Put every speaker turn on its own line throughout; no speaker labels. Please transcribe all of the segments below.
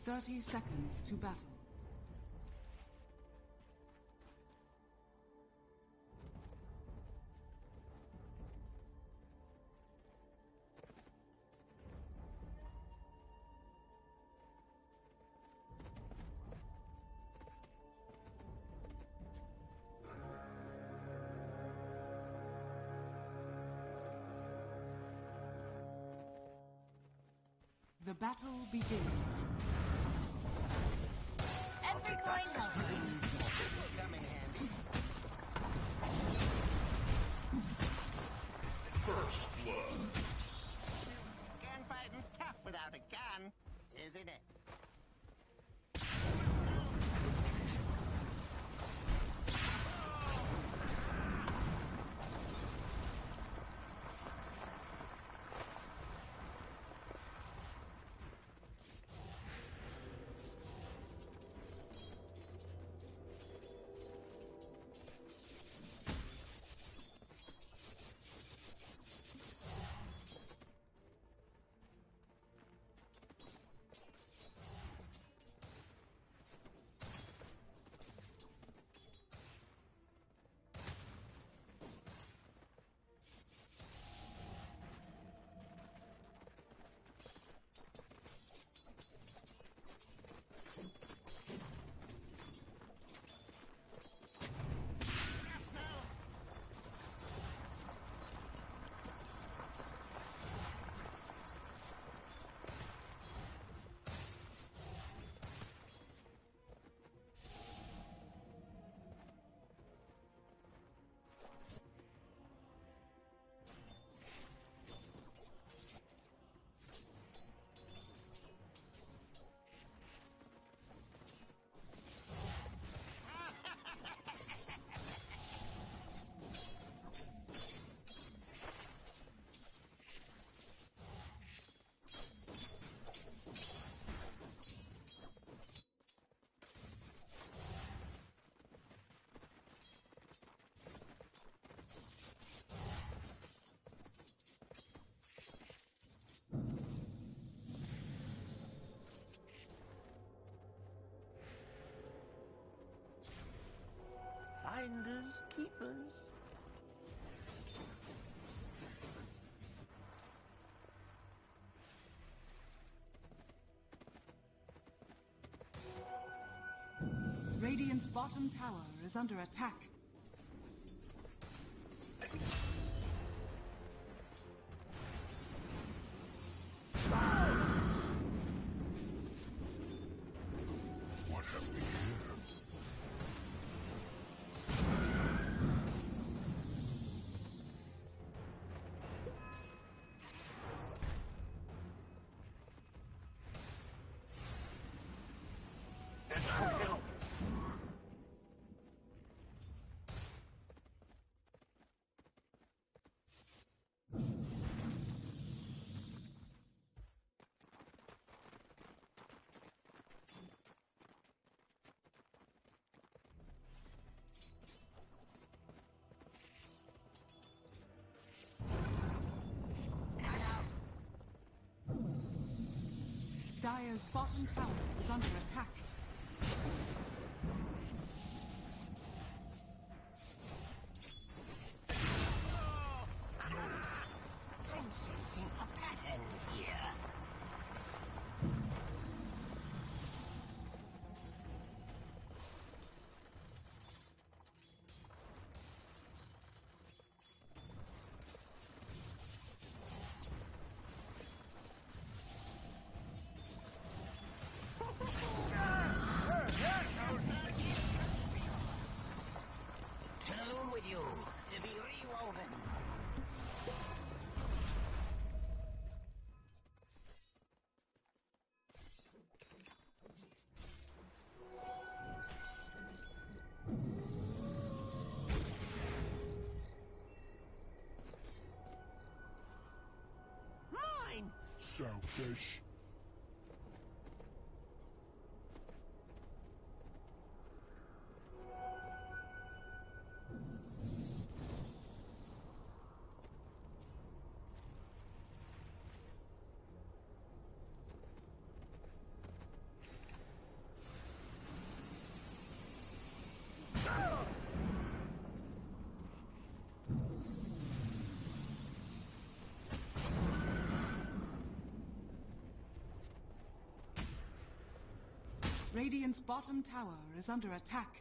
30 seconds to battle. The battle begins.
Every coin helps.
Come in handy.
First blood.
Gunfighting's tough without a gun, isn't it?
Finders, keepers.
Radiant's bottom tower is under attack.
What have we here?
Dire's bottom tower is under attack.
I'm sensing a pattern here. Alone with you, to be rewoven. Mine!
Selfish.
Radiant's bottom tower is under attack.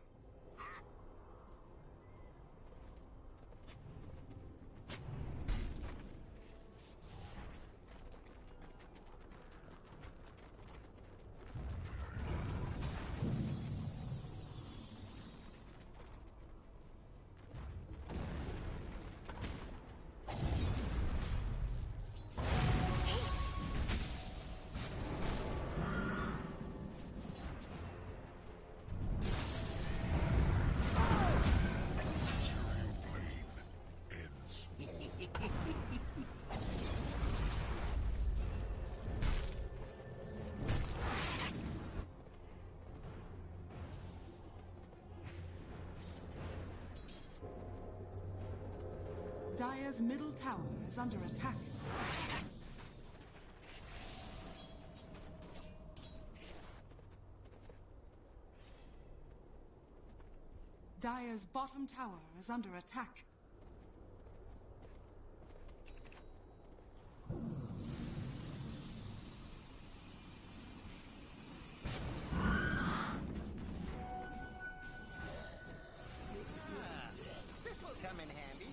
Dire's middle tower is under attack. Dire's bottom tower is under attack.
This will come in handy.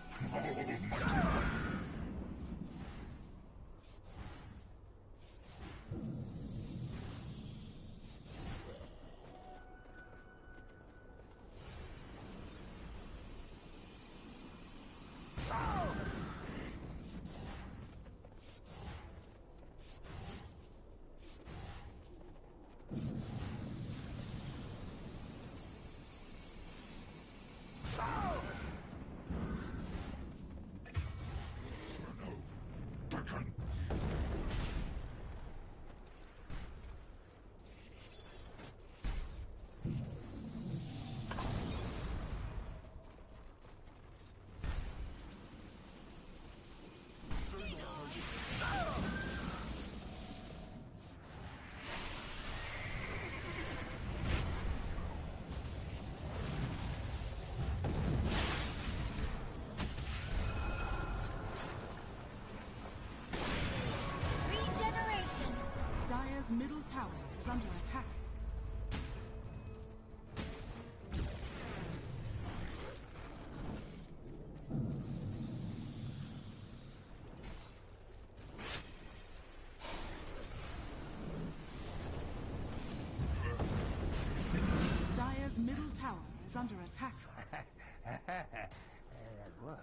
Dire's middle tower is under attack. Dire's middle tower is under attack. That works.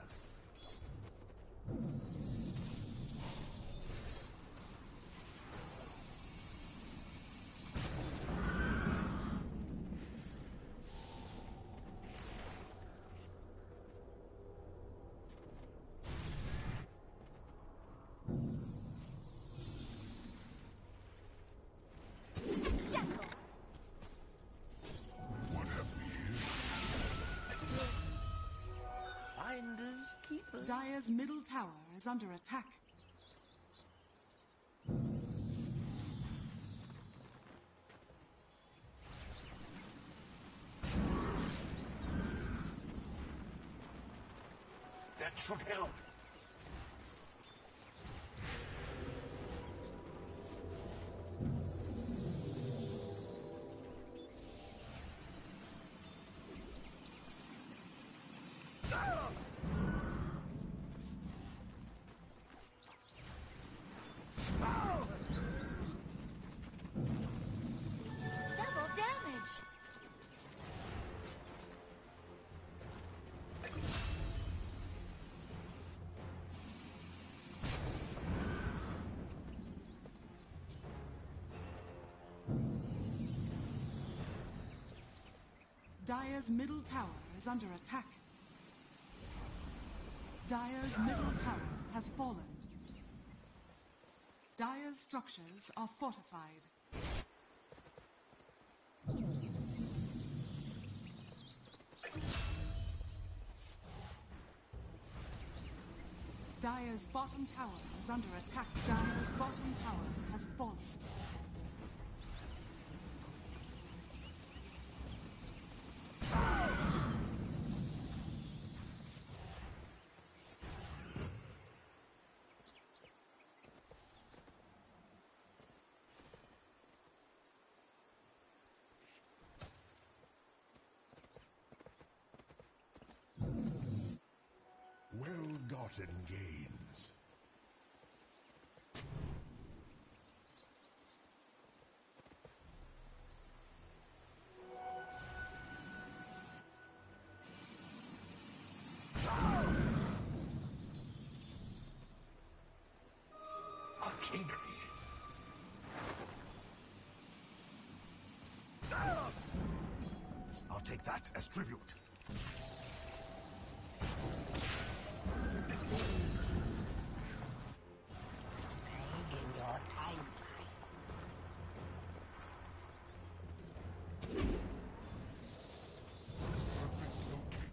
What have we here?
Finders, keepers.
Dire's middle tower is under attack.
That should help.
Double damage!
Dire's middle tower is under attack. Dire's middle tower has fallen. Dire's structures are fortified. Dire's bottom tower is under attack. Dire's bottom tower has fallen.
ill-gotten gains. A kingry. I'll take that as tribute.
Staying in your timeline.
Perfect locate.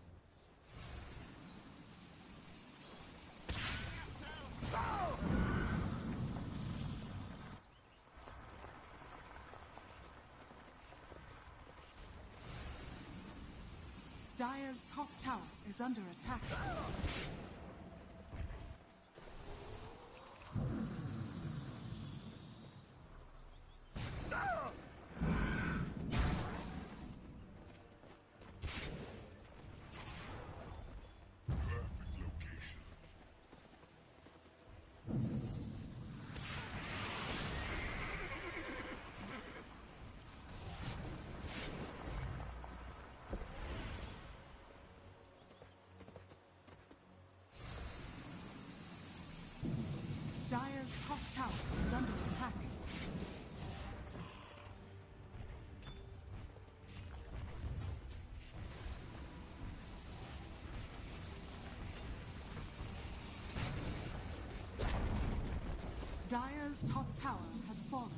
Dire's top tower is under attack.
Perfect location.
Dire's top tower is under attack. Dire's top tower has fallen.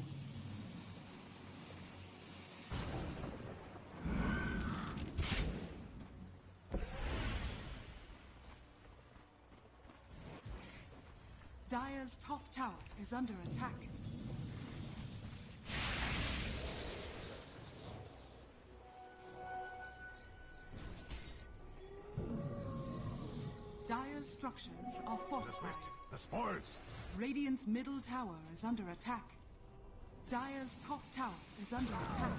Dire's top tower is under attack. Dire's structures are
The
fortified.
swift, the spoils.
Radiant's middle tower is under attack. Dire's top tower is under attack.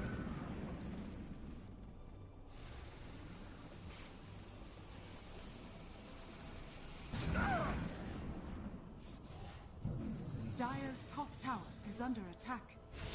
Dire's top tower is under attack.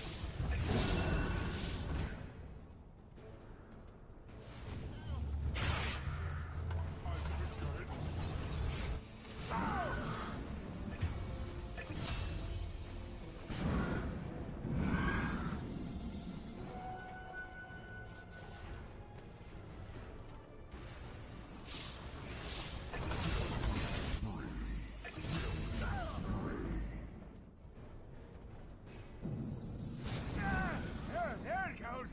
There it goes.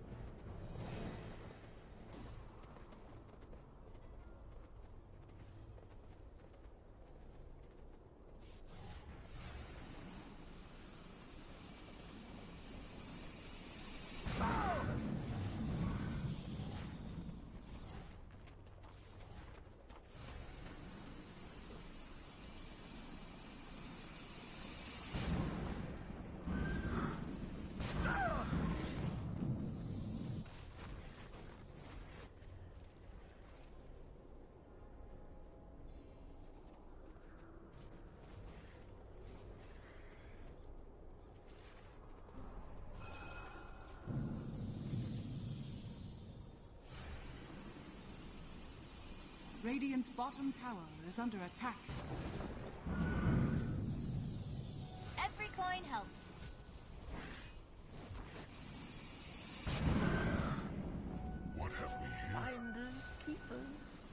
Radiant's bottom tower is under attack.
Every coin helps.
What have we here?
Finders, keepers.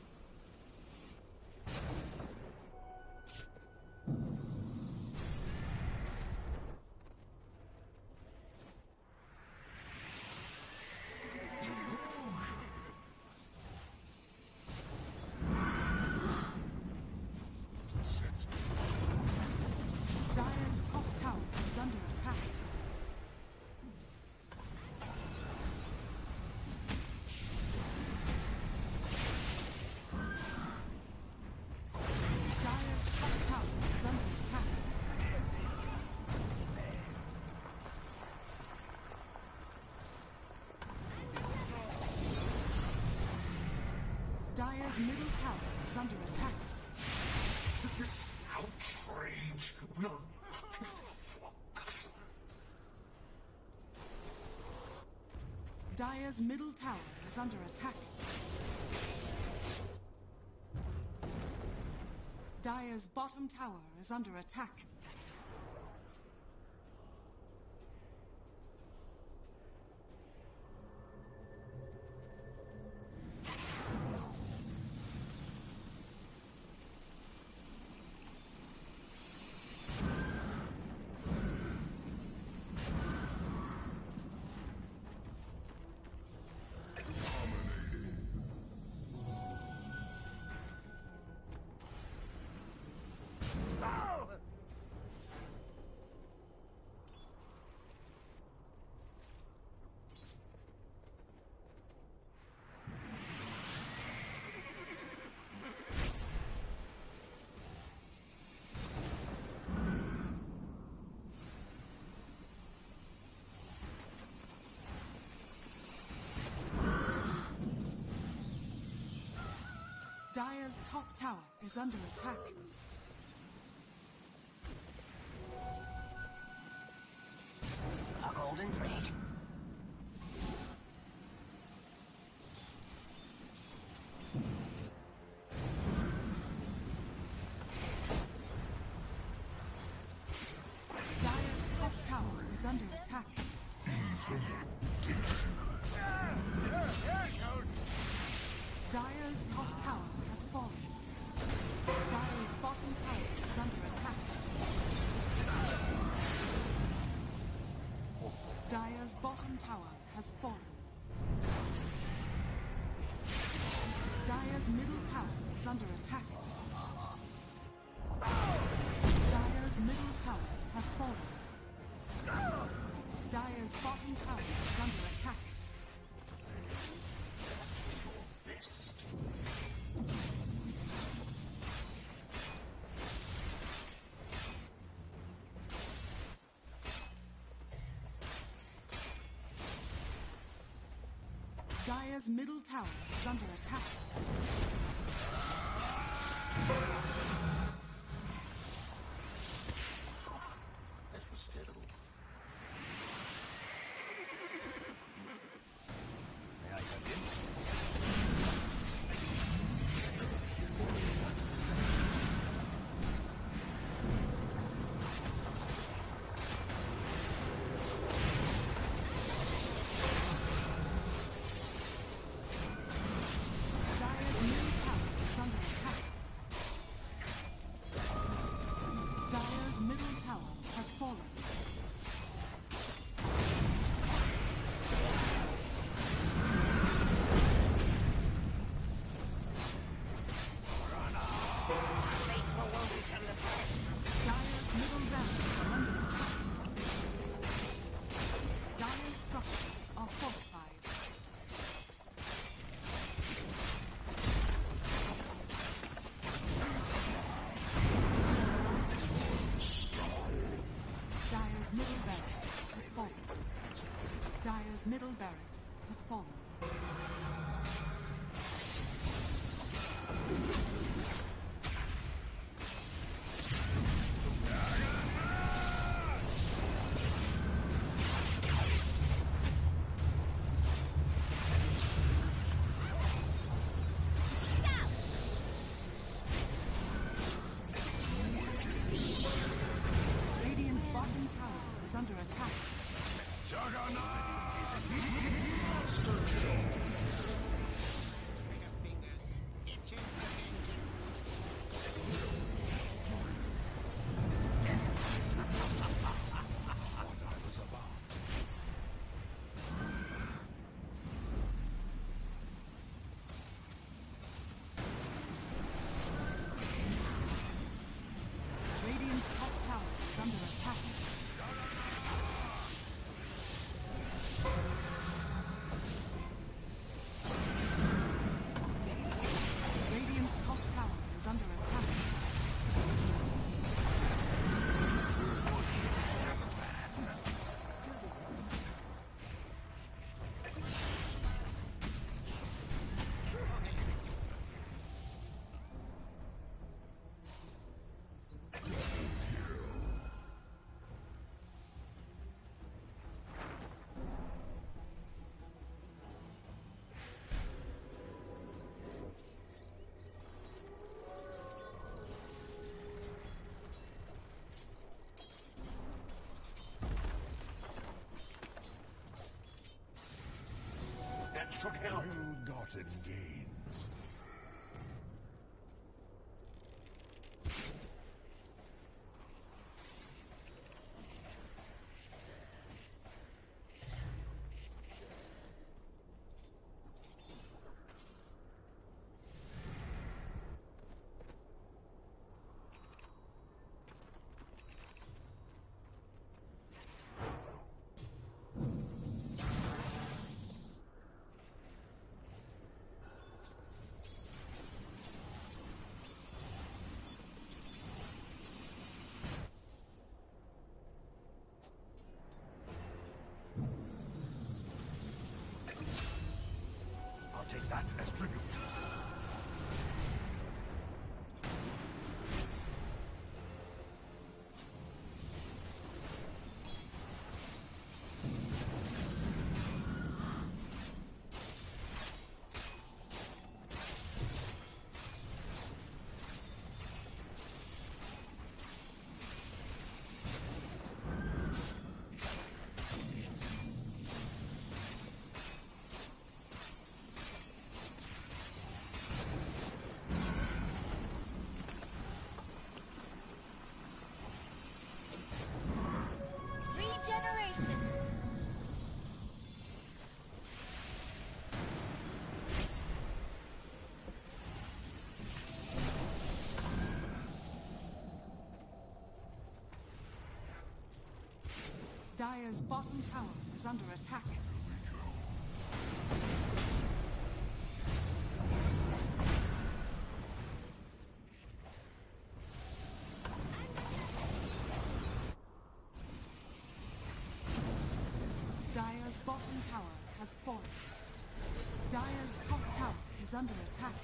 Set.
Dire's top tower is under attack. Dire's top tower is under attack. Dire's middle tower is under attack.
age will not be forgotten.
Dire's middle tower is under attack. Dire's bottom tower is under attack. Dire's top tower is under attack.
A golden thread.
Dire's top tower is under attack. Dire's top tower has fallen. Dire's bottom tower is under attack. Dire's bottom tower has fallen. Dire's middle tower is under attack. Dire's middle tower has fallen. Dire's bottom tower is under attack. Dire's middle tower is under attack.
That was terrible.
May I come in?
Dire's middle tower is under attack. Dire's middle tower has fallen. Dire's middle barracks are under attack. Dire's structures are fortified. Dire's middle barracks has fallen. Dire's middle barracks has fallen. Radiant's bottom tower is under attack. Radiant's top tower is under attack.
should help.
Ill-gotten gains.
Take that as tribute.
Dire's bottom tower is under attack. Dire's bottom tower has fallen. Dire's top tower is under attack.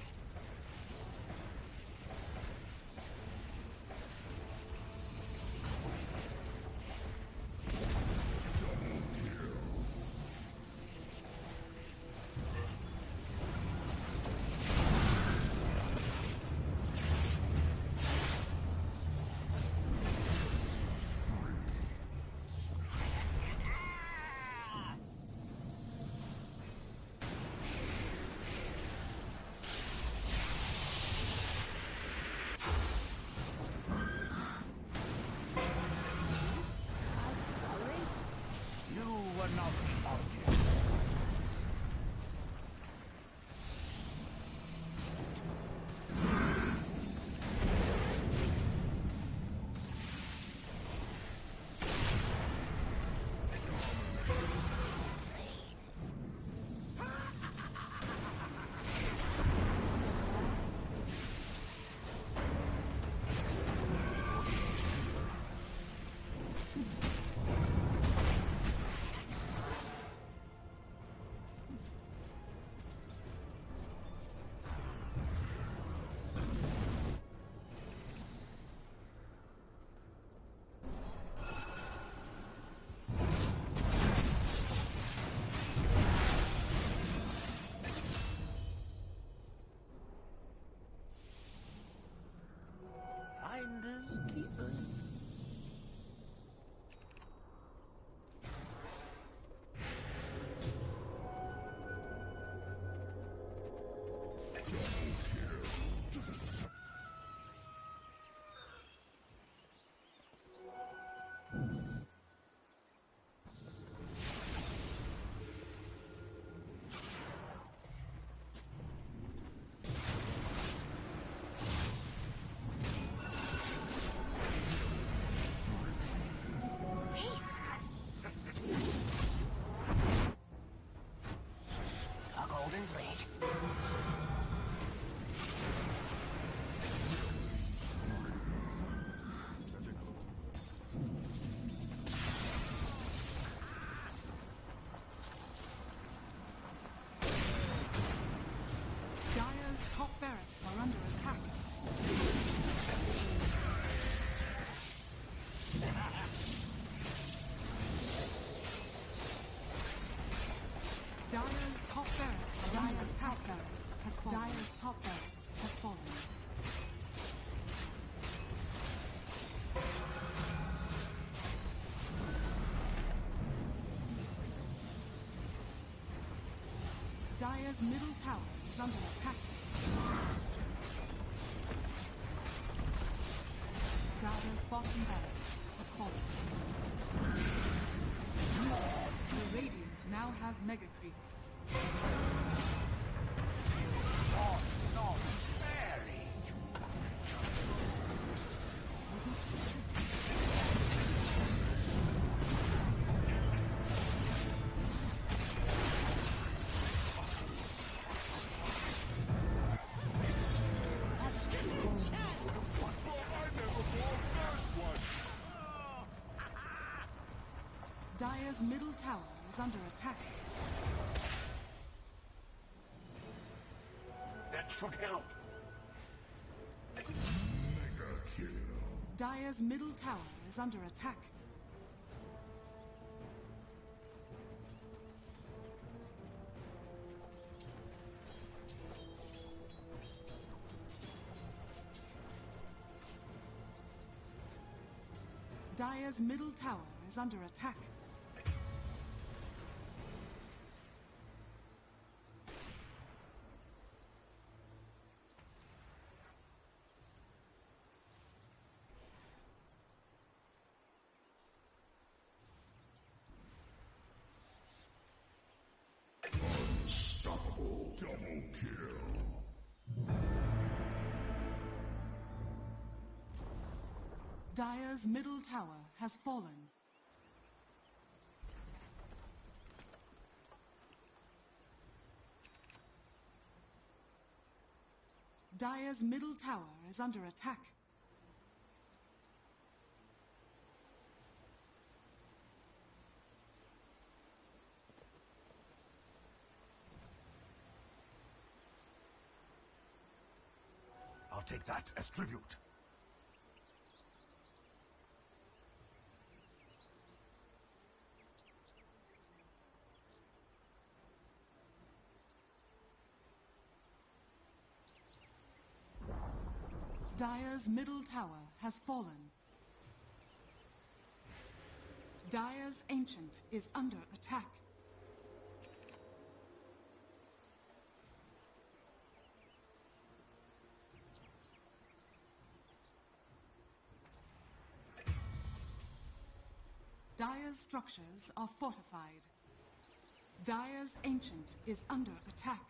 Dire's middle tower is under attack. Dire's bottom barracks has fallen. The Radiant now have mega creeps. Dire's middle tower is under attack.
That should help.
Mega kill.
Dire's middle tower is under attack. Dire's middle tower is under attack.
Unstoppable. Double kill.
Dire's middle tower has fallen. Dire's middle tower is under attack.
I'll take that as tribute.
Dire's middle tower has fallen. Dire's Ancient is under attack. Dire's structures are fortified. Dire's Ancient is under attack.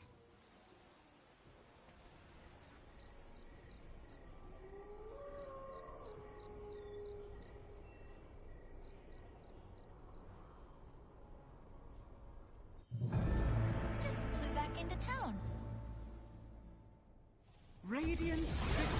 Just flew back into town.
Radiant victory.